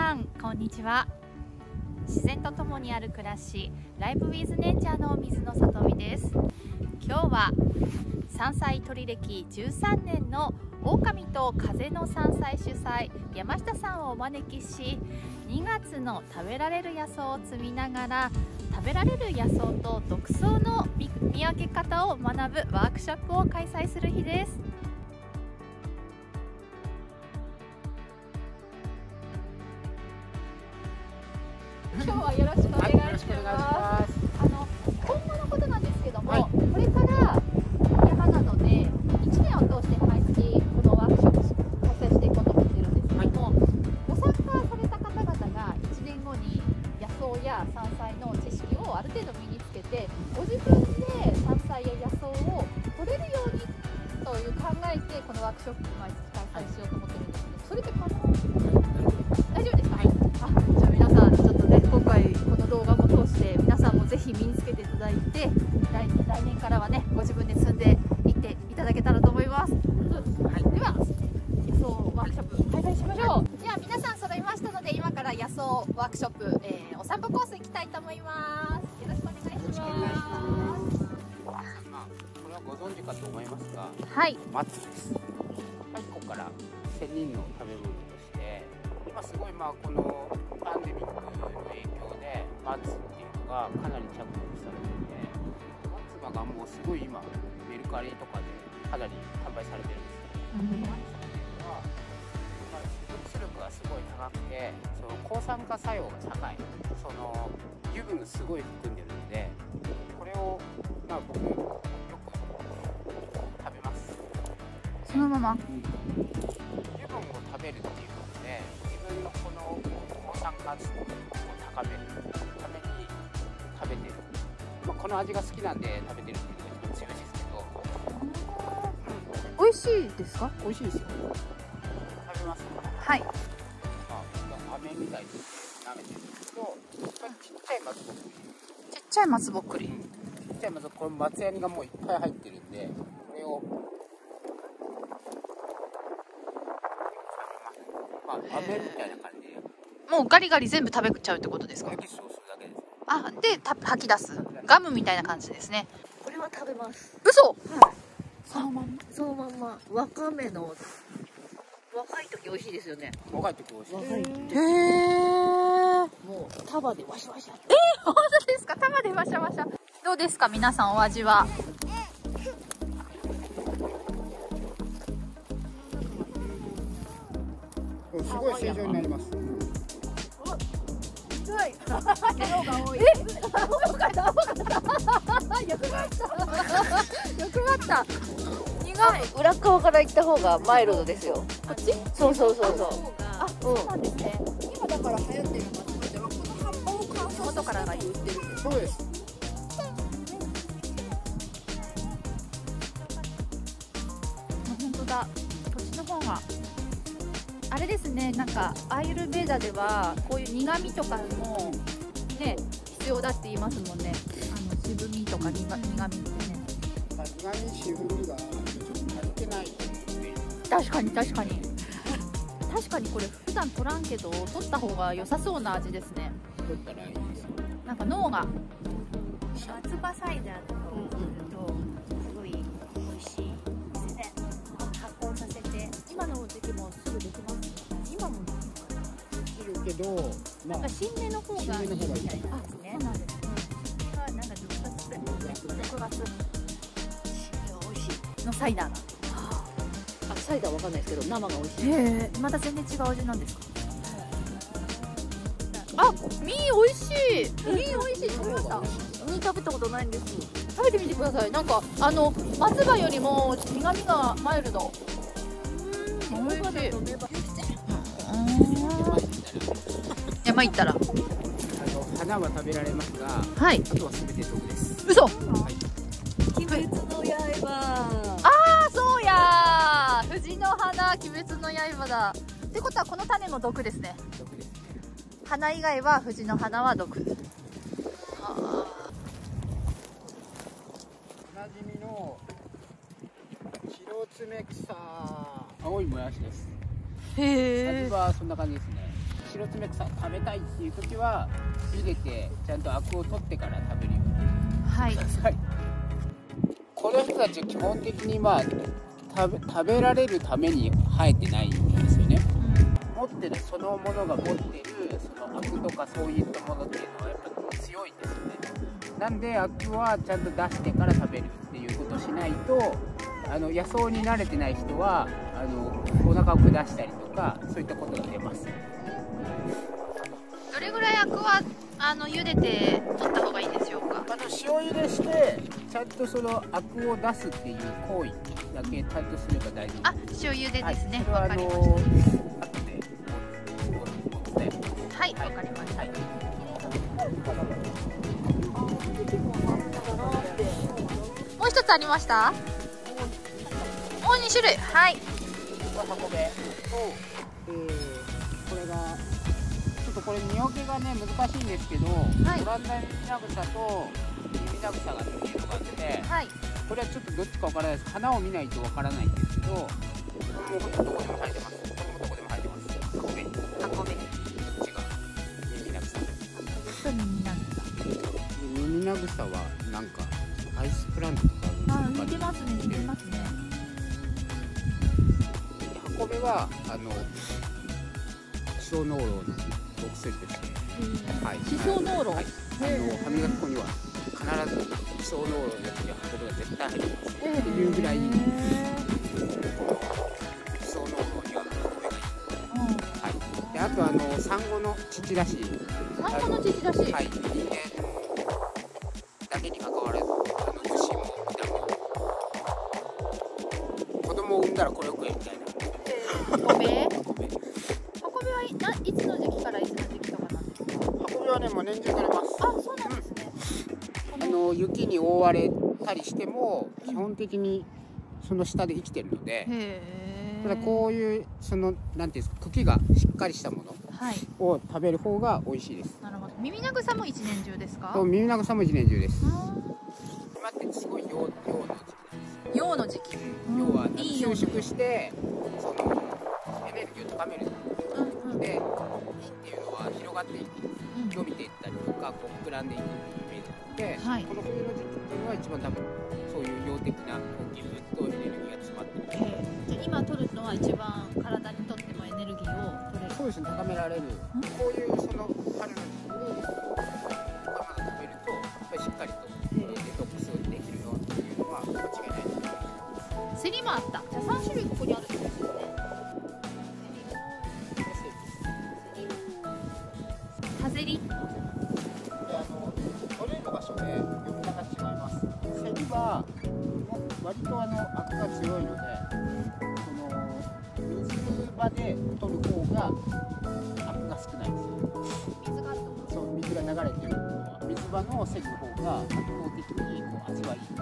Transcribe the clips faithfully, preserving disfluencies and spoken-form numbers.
さんこんにちは。自然とともにある暮らし、ライブウィズネイチャーの水野さとみです。今日は山菜採り歴じゅうさんねんの狼と風の山菜主催山下さんをお招きし、にがつの食べられる野草を摘みながら食べられる野草と毒草の見分け方を学ぶワークショップを開催する日です。今日はよろしくお願いします。あの今後のことなんですけども、はい、これから山などでいちねんを通して毎月このワークショップを開催していこうと思っているんですけども、はい、ご参加された方々がいちねんごに野草や山菜の知識をある程度身につけて、ご自分で山菜や野草を取れるようにという考えてこのワークショップを毎月開催しようと思ってるんですけど、それって可能？大丈夫ですか？はい。あ、じゃあ皆さんちょっとね、今回この動画も通して皆さんもぜひ身につけていただいて、来, 来年からはねご自分で積んでいっていただけたらと思います。はい、では野草ワークショップ開催しましょう。では皆さん揃いましたので、今から野草ワークショップ、えー、お散歩コース行きたいと思います。よろしくお願いします。 まあ、これはご存知かと思いますが、 はい、 松です。太古から仙人の食べ物として、今すごいまあこのパンデミックの影響で松っていうのがかなり着目されていて、松葉がもうすごい今メルカリとかでかなり販売されてるんですよ。松っていうのは、まあ、毒素力がすごい高くて、その抗酸化作用が高い、その油分がすごい含んでるので、これをまあ僕よく食べます。 そのまま、 うん、油分を食べるっていうことで、自分のこの抗酸化を高めるために食べてる、まあ、この味が好きなんで食べてるっていうのが一番強いですけど、 うん、美味しいですか？ 美味しいですよ。食べます。 はい。 あ、飴みたいに舐めてると、これちっちゃい松ぼっくり。 ちっちゃい松ぼっくり。 うん、ちっちゃい松ぼっくり、これ松ヤニがもういっぱい入ってるんで、これをまあ飴みたいな感じで。 もうガリガリ全部食べちゃうってことですか？ エキスをするだけです。 あ、でた吐き出すガムみたいな感じですね。 これは食べます。 嘘？ はい。 そのまんま。 そのまんま。わかめの若い時美味しいですよね。 若い時美味しい。 若い時。 へえ。 もう束でワシワシやって。 えー、本当ですか？玉でワシャワシャ。どうですか皆さん、お味は？ すごい正常になります。 すごい。量が多い。 え、よかった。よかった。よかった。苦い。 裏側から行った方がマイルドですよ。 こっち？ そうそうそうそう。 あ、そうなんですね。 今だから流行ってる松ではこの葉っぱを乾燥元からが売ってるんです。 そうです。 本当だ。こっちの方が。あれですね、なんかアーユルベーダではこういう苦味とかもね必要だって言いますもんね。あの渋みとか苦味ってね。 苦味渋みがちょっと足りてない。 確かに確かに確かにこれ普段取らんけど取った方が良さそうな味ですね。 取ったらいいですよ。 なんか脳が夏場サイダーとかをするとすごい美味しいですね。発酵させて今の時期もすぐできます。今もできるけど、まあ、 なんか新芽の方がいいみたいですね。 そうなんですね。 それはなんかろくがつぐらい。ろくがつ。新芽美味しいのサイダーが。 あ、サイダーわかんないですけど生が美味しい。 へえ、また全然違う味なんですか？あ、身美味しい。身美味しい。食べました？ 身食べたことないんです。 食べてみてください。なんかあの松葉よりも苦味がマイルド。うん、美味しい。山行ったら。 あの花は食べられますが、 はい。 あとはすべて毒です。 嘘。 はい。 鬼滅の刃。 ああ、そうやー。藤の花、鬼滅の刃だ。ってことはこの種も毒ですね。 毒です。 花以外は藤の花は毒。はあ。 おなじみの白爪草、青いもやしです。 へえ。 味はそんな感じですね。 白爪草食べたいっていう時は茹でてちゃんとアクを取ってから食べるようにはいしてください。この人たちは基本的にまあ食べ、食べられるために生えてないんですよね。持ってるそのものが持ってるそのアクとかそういったものっていうのはやっぱ強いんですよね。なんでアクはちゃんと出してから食べるっていうことをしないと、あの野草に慣れてない人はあのお腹を下したりとかそういったことが出ます。 どれぐらいアクはあの茹でて取った方がいいでしょうか。 あの塩茹でしてちゃんとそのアクを出すっていう行為だけちゃんとすれば大丈夫。 あ、塩茹でですね。 はい、 わかりましそれはあの後でお伝えします。 た。はい、わかりました。 はい。 もう一つありました。もうに種類。はい。 箱べと、えー、これがちょっとこれ見分けがね難しいんですけど、 はい、 オランダミミナグサとミミナグサがっていうのがあって、 はい、 これはちょっとどっちかわからないです。花を見ないとわからないんですけど、これもどこでも生えてます。これもどこでも生えてます。箱べ。 箱べ。 こっちがミミナグサ。 とミミナグサ。 ミミナグサはなんかアイスプラントとかあるんですか。 あ、似てますね、似てますね。 箱べはあの地層濃炉のお薬として、はい、 地層濃炉、 はい、あの歯磨き粉には必ず地層濃炉のやつには箱べが絶対入ってますっていうぐらい、地層濃炉には箱べがいい、はい、であとあの産後の乳らしい産後の乳らしい、 はい、人間だけに関わらずあの牛も豚も子供を産んだらこれを食えみたいな。 箱べ箱べはいないつの時期からいつの時期とかなんですか。 箱べはねもう年中取れます。 あ、そうなんですね。 あの雪に覆われたりしても基本的にその下で生きてるので、 へただこういうそのなんていうんですか茎がしっかりしたものを食べる方が美味しいです。 なるほど。ミミナグサも一年中ですか。 そう、ミミナグサも一年中です。今ってすごい陽陽の時期です。 陽の時期。 要は収縮してそのエネルギーを高めるので、木っていうのは広がっていく、伸びていったりとかこう膨らんでいくっていうイメージなので、はい、この冬の時期っていうのは一番多分そういう陽的なギュッとエネルギーが詰まっている。 じゃあ今取るのは一番体にとってもエネルギーを取れる。 そうですね、高められる。こういうその春の時期にこういうものを食べるとやっぱりしっかりとデトックスできるよっていうのは間違いないです。 セリもあった。じゃあさん種類ここにあるってことですよね。ハゼリ。 あの取れる場所で呼び名が違います。セリは割とあのアクが強いので、その水場で取る方がアクが少ないんですよ。 水があると。 そう、水が流れてるのは水場のセリの方が圧倒的にこう味はいいんです。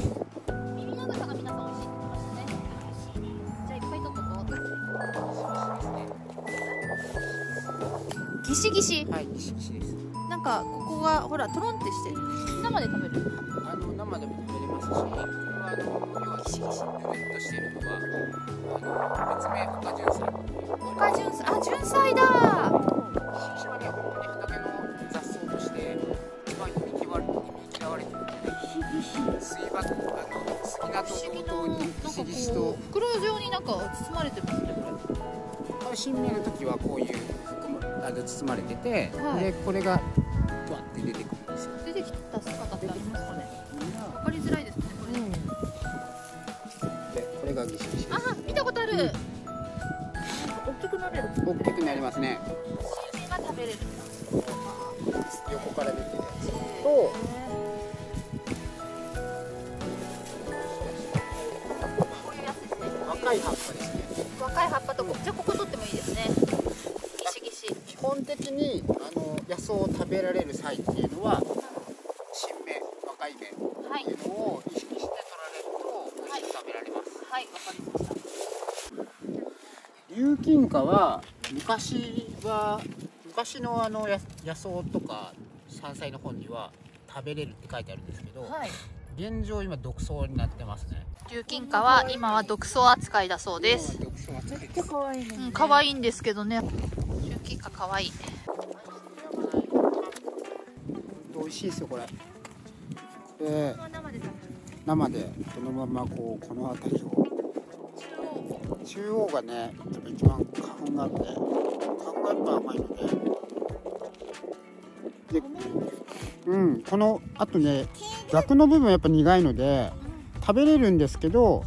ミミナグサが皆さん美味しいって言ってましたね。じゃあいっぱい取っとこう。ギシギシ。 はい、ギシギシです。 なんかここがほらトロンってしてる。生で食べる。 あの生でも食べれますし、これはあの要はギシギシってぬるっとしてるのがあの別名オカジュンサイっていう。 オカジュンサイ、あ、ジュンサイだ。 ギシギシはね本当に畑の雑草として一番忌み嫌われ嫌われてるので、水場とかの杉菜と同等にギシギシと袋状になんか包まれてますねこれ。 新芽の時はこういうあの包まれてて、はい、でこれがドワって出てくるんですよ。 出てきた姿ってありますかね。わかりづらいですねこれ。うん、でこれがギシギシです。 あ、見たことある。うん、大きくなれる。 大きくなりますね。 新芽が食べれる。 横から出てるやつと。若い葉っぱですね。 若い葉っぱとこ、じゃあここ取ってもいいですね。ギシギシ。 基本的にあの野草を食べられる際っていうのは新芽、若い芽っていうのを意識して取られると美味しく食べられます。 はい、わかりました。 琉金花は昔は昔のあの野草とか山菜の本には食べれるって書いてあるんですけど、はい、現状今毒草になってますね。 琉金花は今は毒草扱いだそうです。 毒草扱いです。 可愛いね。うん、可愛いんですけどね。収穫きいか可愛い。 美味しいですよこれ。で生でこのままこうこの辺りを中央がね多分一番花粉があって花粉がやっぱ甘いのででうんこのあとね逆の部分やっぱ苦いので食べれるんですけど、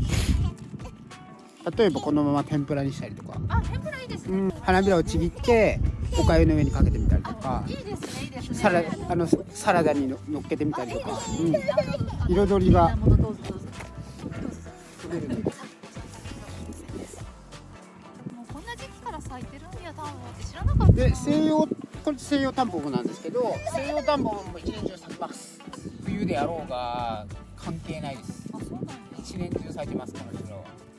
例えばこのまま天ぷらにしたりとか、 あ、天ぷらいいですね。 うん、花びらをちぎっておかゆの上にかけてみたりとか、 いいですね、いいですね。 サラあのサラダにの乗っけてみたりとか、うん、彩りがものどうぞどうぞ。 取れるんで。 もうこんな時期から咲いてるんやタンポポって知らなかったな。 で西洋これ西洋タンポポなんですけど、西洋タンポポも一年中咲きます。冬であろうが関係ないです。 あ、そうなんだ。 一年中咲いてますこの城は。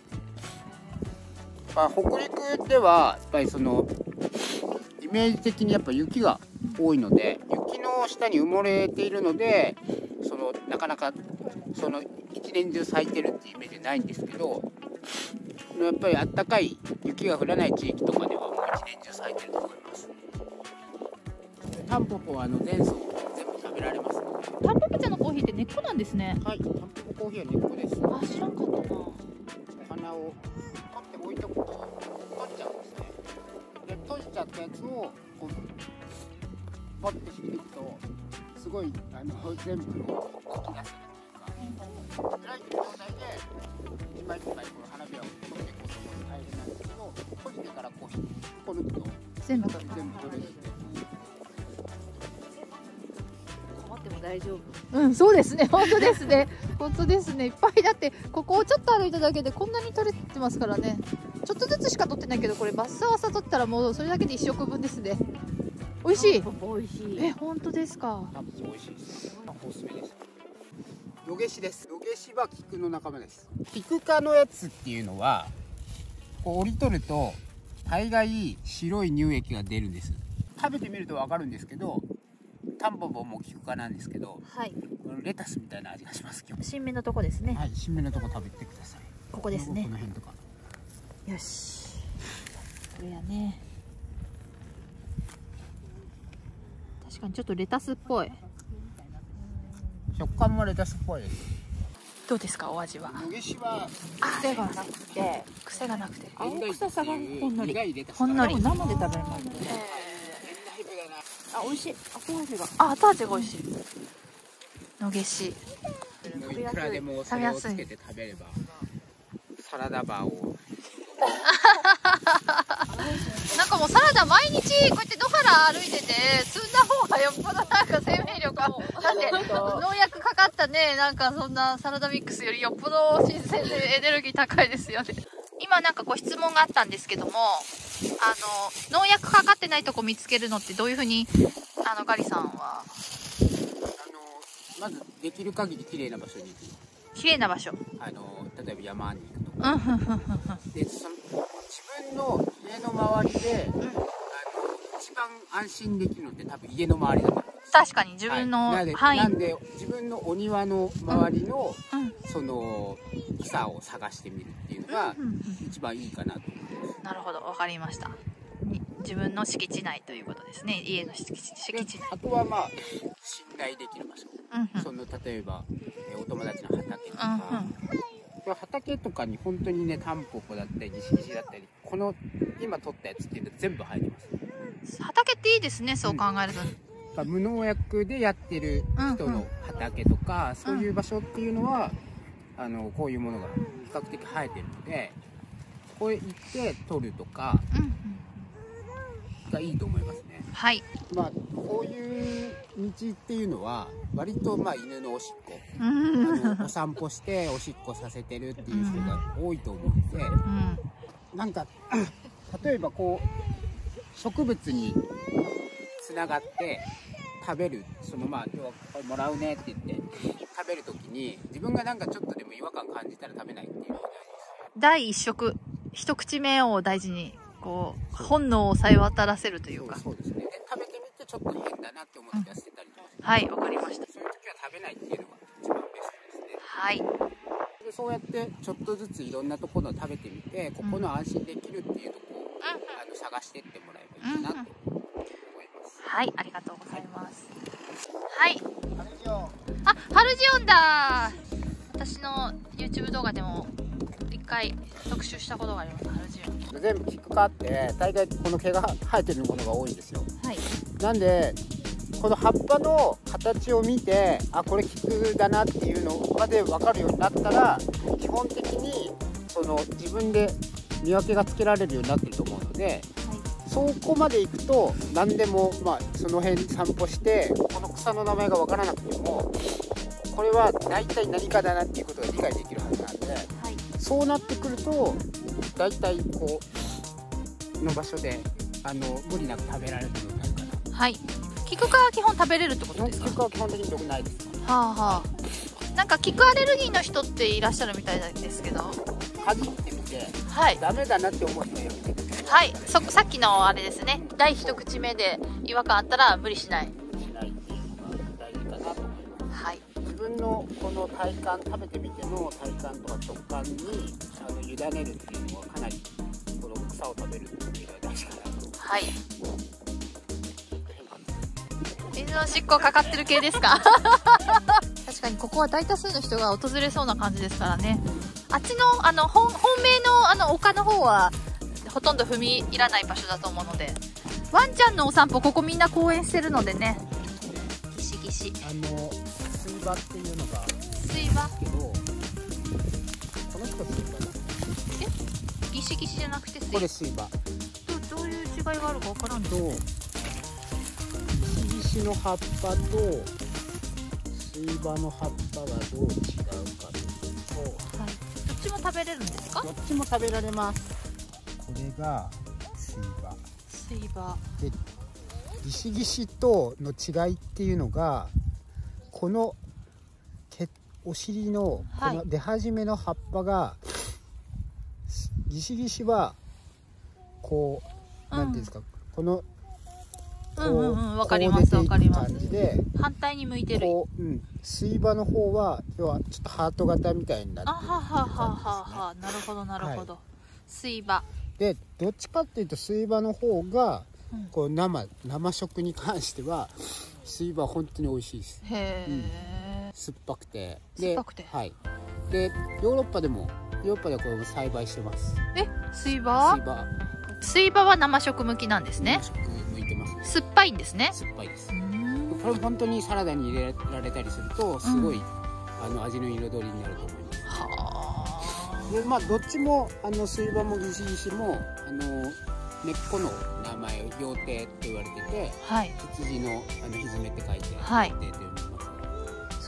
まあ、北陸ではやっぱりそのイメージ的にやっぱ雪が多いので、雪の下に埋もれているので、そのなかなかその一年中咲いてるっていうイメージないんですけど、やっぱりあったかい雪が降らない地域とかではもう一年中咲いてると思います。タンポポはあの前奏全部食べられますので。 タンポポ茶のコーヒーって根っこなんですね。 はい、タンポポコーヒーは根っこです。 あ、知らんかったな。 お花を取って置いとくと取っちゃうんですね。で閉じちゃったやつをこうポッて引いていくとすごいあの全部を動き出すというか、開いてる状態で一枚一枚この花びらを取っていこうと思うと大変なんですけど、閉じてからこう引っこ抜くと全部全部取れるんで。 触っても大丈夫。 うん、そうですね。本当ですね。本当ですね。いっぱいだってここをちょっと歩いただけでこんなに取れてますからね。ちょっとずつしか取ってないけど、これバッサバサ取ったらもうそれだけで一食分ですね。美味しい。 美味しい。 え、本当ですか。 タンポポ美味しいです。おすすめです。野毛しです。野毛しは菊の仲間です。菊科のやつっていうのはこう折り取ると大概白い乳液が出るんです。食べてみるとわかるんですけど、タンポポも菊科なんですけど、 はい。 このレタスみたいな味がします。今日。 新芽のとこですね。 はい、新芽のとこ食べてください。 ここですねこの辺とか。 よし。これやね。 確かにちょっとレタスっぽい。 食感もレタスっぽいです。 どうですか、お味は。 野毛しは癖がなくて、 癖がなくて。 青臭さがほんのり。 苦いレタス。 ほんのり。 生で食べるもんね。 あ、 あ、美味しい。後味が。 あ、後味が美味しい。野毛し。 いくらでもそれをつけて食べればサラダバーをなんかもうサラダ毎日こうやって野原歩いてて積んだ方がよっぽどなんか生命力が、だって農薬かかったね、なんかそんなサラダミックスよりよっぽど新鮮でエネルギー高いですよね。今なんかご質問があったんですけども、あの農薬かかってないとこ見つけるのってどういうふうにあのガリさんは。 あのまずできる限り綺麗な場所に行く。 綺麗な場所。 あの例えば山に行くとか。 うんふんふんふんふん。 でその自分の家の周りで、うん、あの一番安心できるのって多分家の周りだと思うんです。 確かに自分の範囲、 はい、なんで自分のお庭の周りの、 うんうん、 その草を探してみるっていうのが一番いいかなと思います。 なるほど、わかりました。自分の敷地内ということですね。家の敷地敷地内。 あとはまあ信頼できる場所、 うんうん、 その例えばお友達の畑とか、うんうん、畑とかに本当にねタンポポだったりギシギシだったり、この今取ったやつっていうの全部生えてます。 畑っていいですね、そう考えると、 うん、無農薬でやってる人の畑とか、うんうん、そういう場所っていうのは、うん、あのこういうものが比較的生えてるので、ここへ行って取るとかがいいと思いますね。 はい。 まあこういう道っていうのは割とまあ犬のおしっこ、あのお散歩しておしっこさせてるっていう人が多いと思うんで、うん、なんか例えばこう植物につながって食べる、そのまあ要はこれもらうねって言って食べるときに自分がなんかちょっとでも違和感感じたら食べないっていうのが大事です。 第一食、一口目を大事にこう本能をさえ渡らせるというか。 そうですね。で食べてみてちょっと変だなって思って痩せたりとか、うん、 はい、わかりました。 そういう時は食べないっていうのが一番ベストですね。 はい。 でそうやってちょっとずついろんなところを食べてみて、ここの安心できるっていうところを、うん、あの探探してってもらえばいいかなと思います。 はい、ありがとうございます。はい。 ハルジオン。 あ、ハルジオンだ。私の YouTube 動画でも一回特集したことがあります。ハルジオン。 全部キク科あって、大体この毛が生えてるものが多いんですよ。 はい。 なんでこの葉っぱの形を見て、あ、これキクだなっていうのまで分かるようになったら、基本的にその自分で見分けがつけられるようになってると思うので、はい、そこまで行くと何でも、まあ、その辺散歩してこの草の名前が分からなくても、これは大体何かだなっていうことが理解できるはずなんで、はい、そうなってくると大体こうの場所であの無理なく食べられるようになるかな。 はい。キク科は基本食べれるってことですか？ キク科は基本的に良くないです。 はあはあ。なんかキクアレルギーの人っていらっしゃるみたいですけど。 かじってみて、 はい。 ダメだなって思う人がいる。 はい。そさっきのあれですね。第一口目で違和感あったら無理しない。 しないっていうのが大事かなと思います。 はい。 自分のこの体感、食べてみての体感とか直感にあの委ねるっていうのはかなりこの草を食べるっていうのが大事かなと。 はい。水のしっこかかってる系ですか？確かにここは大多数の人が訪れそうな感じですからね。あっちのあの 本, 本命のあの丘の方はほとんど踏み入らない場所だと思うので、ワンちゃんのお散歩ここみんな公園してるのでね。ギシギシ。 あの水場っていうのが水場けど、この人水場だ。 え？ギシギシじゃなくて水場。 これ水場。 どどういう違いがあるかわからんですけど。 石の葉っぱと水場の葉っぱがどう違うかというと、 はい、どっちも食べれるんですか？ どっちも食べられます。これが水場。 水場で、ギシギシとの違いっていうのが、この毛お尻のこの出始めの葉っぱが、はい、ギシギシはこう、うん、なんていうんですか、このうんうんうん、わかりますわかります。 感じで反対に向いてる。 こう、うん、水場の方は要はちょっとハート型みたいになってるっていうあははは感じですね。 はは、なるほどなるほど。はい、水場でどっちかっていうと水場の方が、うん、こう生生食に関しては水場は本当に美味しいです。へえ、うん、酸っぱくて酸っぱくて、 はい。でヨーロッパでもヨーロッパではこれ栽培してます。 え、水場？水場水場は生食向きなんですね。 向いてますね。 酸っぱいんですね。 酸っぱいです。これ本当にサラダに入れられたりするとすごい、うん、あの味の彩りになると思います。はあ。でまあどっちもあの水場もギシギシもあの根っこの名前羊蹄って言われてて、はい、羊のあのひずめって書いて、はい、羊蹄って読みます。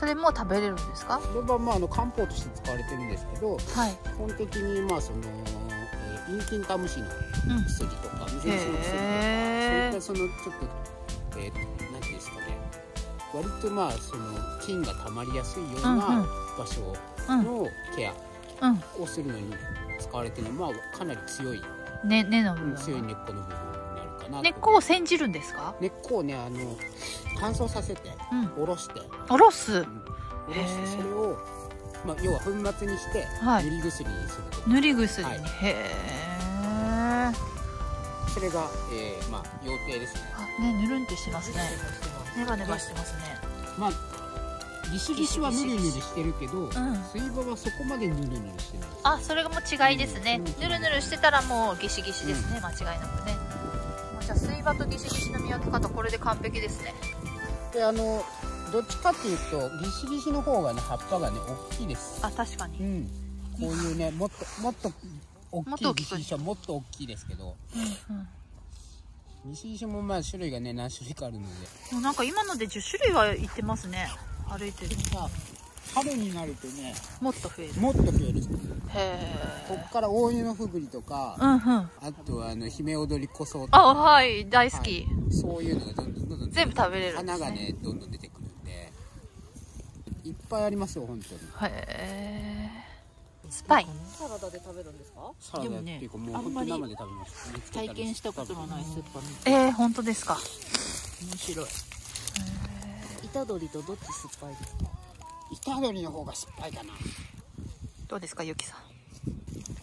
それも食べれるんですか？ それはまああの漢方として使われてるんですけど、はい、基本的にまあそのインキンカムシの薬とか、水虫の薬とか、そういったそのちょっと、えー、なんていうんですかね、割とまあその菌がたまりやすいような場所のケアをするのに使われてるのは、まあ、かなり強い、 ね、根の部分、 強い根っこの部分になるかな。 根っこを煎じるんですか？根っこをね、あの乾燥させて、うん、おろしておろす、うん、 おろしてそれをまあ、要は粉末にして塗り薬にすると、 はい、塗り薬に、はい、へえ。 それが、えー、まあ羊蹄ですね。 あ、ね、ぬるんってしてますね。ネバネバしてますね。まあギシギシはヌルヌルしてるけど、うん、水場はそこまでヌルヌルしてない。 あ、それがもう違いですね。ヌルヌルしてたらもうギシギシですね、うん、間違いなくね。じゃあ水場とギシギシの見分け方、これで完璧ですね。 で、あのどっちかっていうとギシギシの方がね葉っぱがね大きいです。 あ、確かに、うん、 こういうねもっともっと大きいギシギシはもっと大きいですけど、うんうん、ギシギシもまあ種類がね何種類かあるので、 もうなんか今のでじゅっしゅるいはいってますね、歩いてる。 春になるとねもっと増える。 もっと増える。へえ。 こっから大湯のふぐりとか、うんうん、あとはあの姫踊りこそとか、 あ、はい大好き、 はい、そういうのがどんどんどんどん全部食べれるんですね。 花がねどんどん出てくるんでいっぱいありますよ本当に。へえ。 スパイサラダで食べるんですか？ サラダっていうかもう本当に生で食べます。 体験したことのないスーパーみたい。えー、本当ですか？ 面白い。虎杖とどっち酸っぱいですか？ 虎杖の方が酸っぱいかな。 どうですかゆきさん？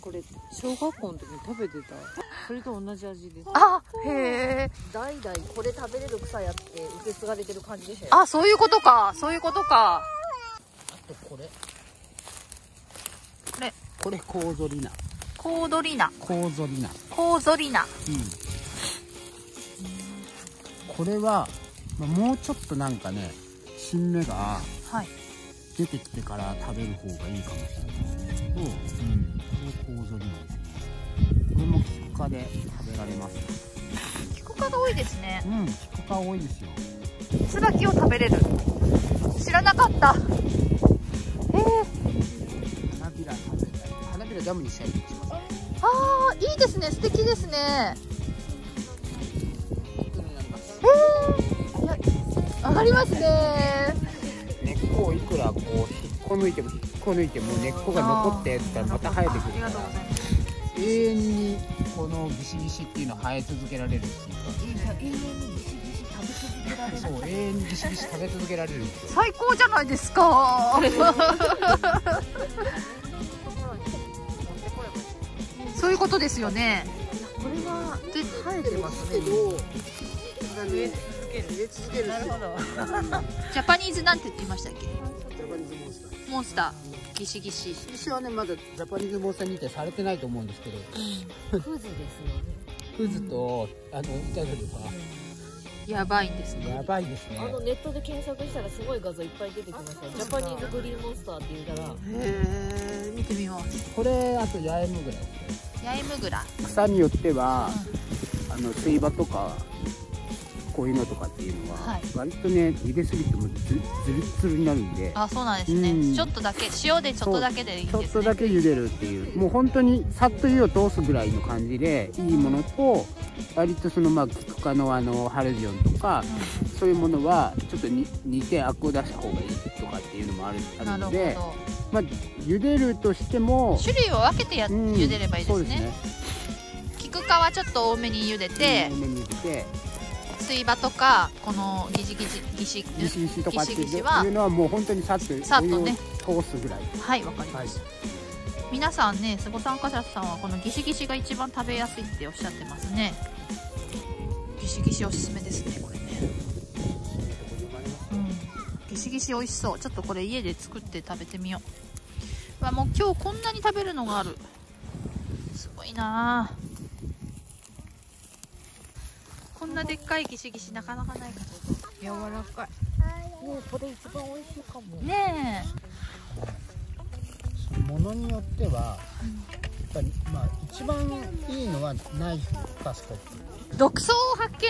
これ小学校の時に食べてた。それと同じ味です。 あ、へえ。 代々これ食べれる草やって受け継がれてる感じでしたよ。 あ、そういうことか。そういうことか。 あとこれこれこれコウゾリナ。 コウドリナ。 コウゾリナ。 コウゾリナ。 うん。これは、まあ、もうちょっとなんかね、新芽がはい。 出てきてから食べる方がいいかもしれないですけど、うん、これコウゾリナですね。これもキク科で食べられます。 キク科が多いですね。 うん、キク科多いですよ。 椿を食べれる。知らなかった。ええ。 花びら食べたり、花びらジャムにしたりします。 ああ、いいですね。素敵ですね。ええ。いや、上がりますね。 根っこをいくらこう引っこ抜いても引っこ抜いても根っこが残ってったらまた生えてくるから、永遠にこのギシギシっていうのは生え続けられるっていうか、 永遠にギシギシ食べ続けられる。 そう永遠にギシギシ食べ続けられるんですよ。 最高じゃないですか。そういうことですよね。 これはで生えてますね。 植え続ける。 植え続ける。 なるほど。 ジャパニーズなんて言ってましたっけ？ ジャパニーズモンスター。 モンスター、ギシギシ。 ギシギシはねまだジャパニーズモンスター認定されてないと思うんですけど、 クズですよね。 クズとあのイタリアではやばいんですね。 やばいですね。 あのネットで検索したらすごい画像いっぱい出てきました。ジャパニーズグリーンモンスターって言うたら。 へえ、見てみます。 これあとヤエムグラですね。 ヤエムグラ。 草によっては、あの水場とかこういうのとかっていうのは、 はい割とね茹ですぎてもずずるつるになるんで、 あ、そうなんですね。 うんちょっとだけ塩でちょっとだけでいいんちょですね。 っとだけ茹でるっていう、もう本当にさっと湯を通すぐらいの感じでいいものと、割とそのまあキク科のあのハルジオンとか、そういうものはちょっとに煮てアクを出した方がいいとかっていうのもあるあなるほるので、 ど。 まあ茹でるとしても種類を分けてや、 うん茹でればいいですね。 そうですね。 キク科はちょっと多めに茹でて、 多めに茹でて水場とかこのギジギジギシギシギシとかっていうギシギシはのはもう本当にさっとさっとねお湯を通すぐらい。 はい、わかりました。皆さんね、ご参加者さんはこのギシギシが一番食べやすいっておっしゃってますね。ギシギシおすすめですね、これね。うん、ギシギシ美味しそう。ちょっとこれ家で作って食べてみよう。うわ、もう今日こんなに食べるのがある。すごいなあ。こんなでっかいギシギシなかなかないから。柔らかい。 もうこれ一番美味しいかも。 ねえ。 ものによってはやっぱりまあ一番いいのはナイフかスコップ。 独草を発見。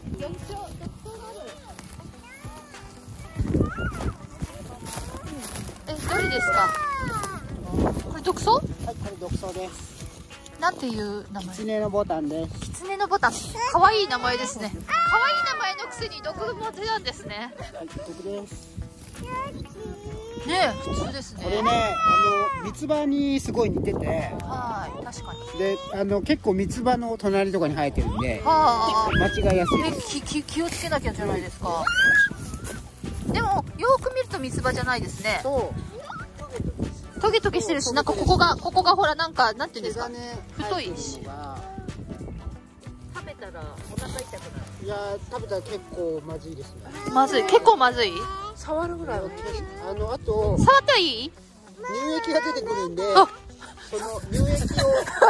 え、どれですか。これ独草？ はい、これ独草です。 なんていう名前？ キツネのボタンです。 キツネのボタン。可愛い名前ですね。可愛い名前のくせに毒も手なんですね。 はい、毒です。 ねえ、普通ですね。 これね、あの三つ葉にすごい似てて、 はい、確かに。 で、あの結構三つ葉の隣とかに生えてるんで、 はあ。 間違いやすいえ、 です。 き、き、気をつけなきゃじゃないですか。でも、よく見ると三つ葉じゃないですね。 そう。 トゲトゲしてるし、なんかここが、ここがほら、なんか、なんていうんですか。 毛がね、 太いし生えてるのが食べたらお腹痛くなる。 いやー、食べたら結構まずいですね。 まずい、結構まずい。 触るぐらいはあのあと触ってはいい？ 乳液が出てくるんで、 あその乳液を触る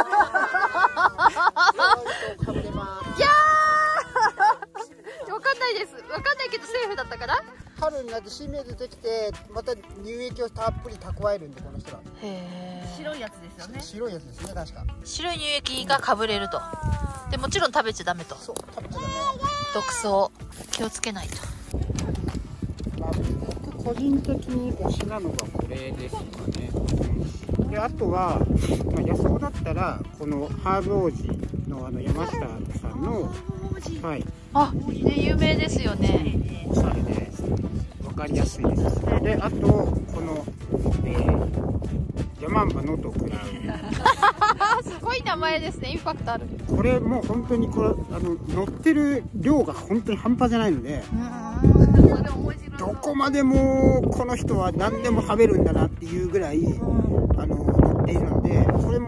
とかぶれます。 いやーわかんないです。わかんないけどセーフだったかな。 春になって新芽出てきて、また乳液をたっぷり蓄えるんで、この人ら。 へー。 白いやつですよね。 白いやつですね、確か。 白い乳液がかぶれると。でもちろん食べちゃダメと。 そう、食べちゃダメ。 毒草気をつけないと。 まあ、僕個人的に推しなのがこれですかね。で、あとは、まあ、野草だったらこのハーブ王子のあの山下さんの、はい、 あ、ね、有名ですよね。 おしゃれで分かりやすいです。で、あとこの、えー、ヤマンバのとクラウン。 すごい名前ですね。インパクトある。 これもう本当にこれあの乗ってる量が本当に半端じゃないので、どこまでもこの人は何でも食べるんだなっていうぐらいあの乗っているので、これも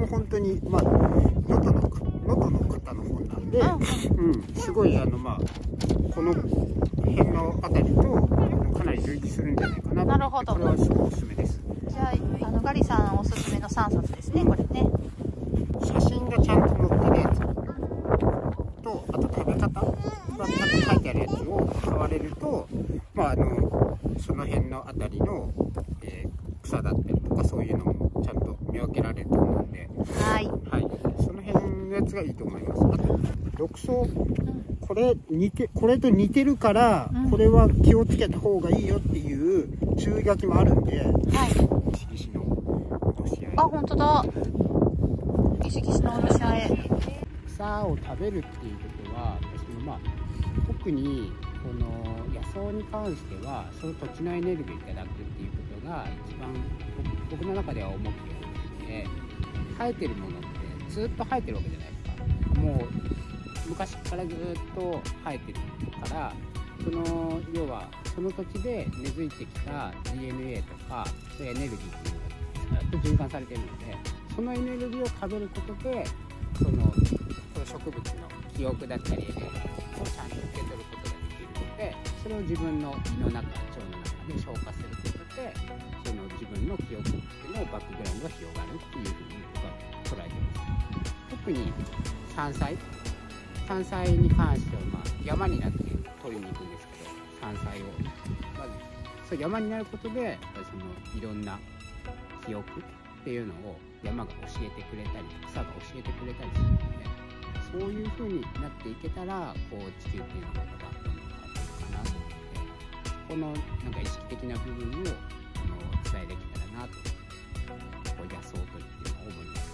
本当にまあ能登の能登の方の本なんで、うん、すごいあのまあこの辺のあたりとかなり類似するんじゃないかな。 なるほど。 これはすごいおすすめです。 じゃあ、あのガリさんおすすめのさんさつですね、これね。 写真がちゃんと載ってるやつと、あと食べ方がちゃんと書いてあるやつを買われると、まああのその辺のあたりの、えー、草だったりとかそういうのもちゃんと見分けられると思うんで、 はい、 はい、その辺のやつがいいと思います。あと緑草、これ似てこれと似てるから、うん、これは気をつけた方がいいよっていう注意書きもあるんで、はい、石岸の脅し合い。 あ、本当だ。石岸の脅し合い。 草を食べるっていうことは、そのまあ特にこの野草に関してはその土地のエネルギーをいただくっていうことが一番僕の中では重くて大きくて、生えてるものってずっと生えてるわけじゃないですか。もう昔からずっと生えてるから、その要はその土地で根付いてきた ディーエヌエー とかそういうエネルギーっていうのがずっと循環されているので、そのエネルギーを食べることでそのその植物の記憶だったりエネルギーをちゃんと受け取ることができるので、それを自分の胃の中、腸の中で消化することで、その自分の記憶のバックグラウンドが広がるっていうふうに僕は捉えてます。特に山菜山菜に関しては、まあ、山になって取りに行くんですけど、山菜をまずそう山になることでやっぱりそのいろんな記憶っていうのを山が教えてくれたり草が教えてくれたりするので、そういう風になっていけたらこう地球っていうのがまたどんどん変わっていくかなと思って、このなんか意識的な部分をあのお伝えできたらなと、こう野草といっていうのを思います。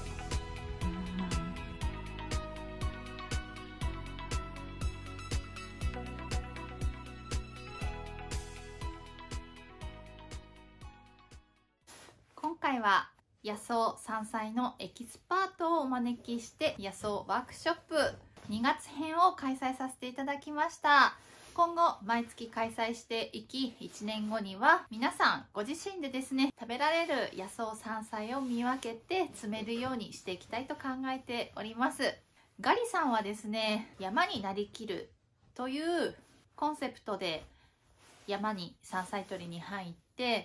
今回は野草山菜のエキスパートをお招きして野草ワークショップにがつ編を開催させていただきました。今後毎月開催していき、いちねんごには皆さんご自身でですね、食べられる野草山菜を見分けて詰めるようにしていきたいと考えております。ガリさんはですね、山になりきるというコンセプトで山に山菜採りに入って、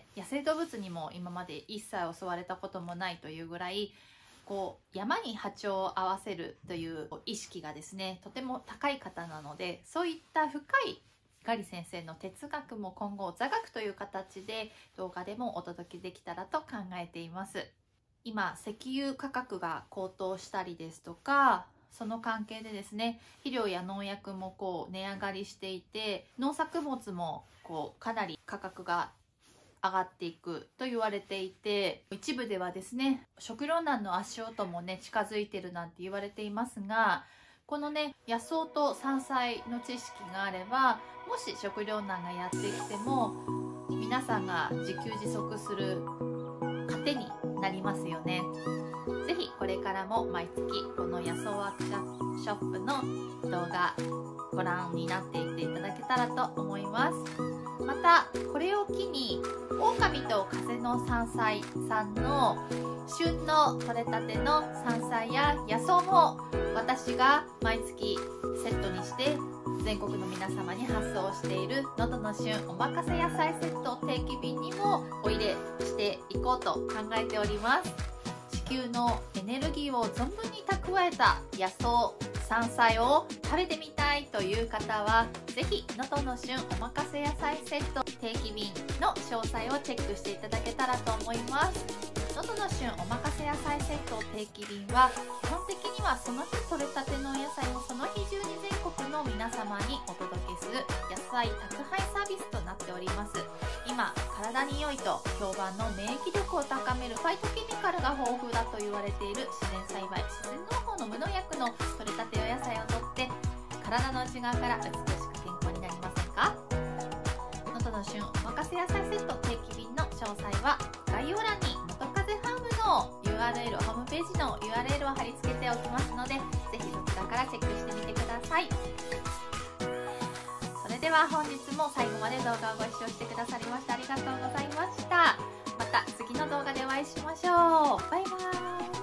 野生動物にも今まで一切襲われたこともないというぐらい、こう山に波長を合わせるという意識がですね、とても高い方なので、そういった深いガリ先生の哲学も今後座学という形で動画でもお届けできたらと考えています。今石油価格が高騰したりですとか、その関係でですね、肥料や農薬もこう値上がりしていて、農作物もこうかなり価格が上がっていくと言われていて、一部ではですね、食糧難の足音もね近づいてるなんて言われていますが、このね野草と山菜の知識があれば、もし食糧難がやってきても皆さんが自給自足する糧になりますよね。ぜひこれからも毎月この野草ワークショップの動画ご覧になっていっていただけたらと思います。またこれを機に狼と風の山菜さんの旬の採れたての山菜や野草も私が毎月セットにして全国の皆様に発送している能登の旬おまかせ野菜セット定期便にもお入れしていこうと考えております。地球のエネルギーを存分に蓄えた野草山菜を食べてみたいという方は、ぜひ能登の旬おまかせ野菜セット定期便の詳細をチェックしていただけたらと思います。能登の旬おまかせ野菜セット定期便は基本的にはその日採れたてのお野菜をその日中に全国の皆様にお届けする野菜宅配サービスとなっております。今体に良いと評判の免疫力を高めるファイトケミカルが豊富だと言われている自然栽培自然農法の無農薬の採れたてお野菜をとって体の内側から美しく健康になりませんか？能登の旬おまかせ野菜セット定期便の詳細は概要欄に元風ファームの ユーアールエル、ホームページの ユーアールエル を貼り付けておきますので、ぜひそちらからチェックしてみてください。それでは本日も最後まで動画をご視聴してくださりましてありがとうございました。また次の動画でお会いしましょう。バイバーイ。